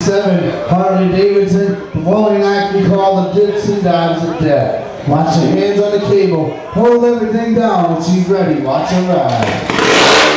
1967 Harley Davidson performing act we call the Dips and Dives of Death. Watch your hands on the cable. Hold everything down when she's ready. Watch her ride.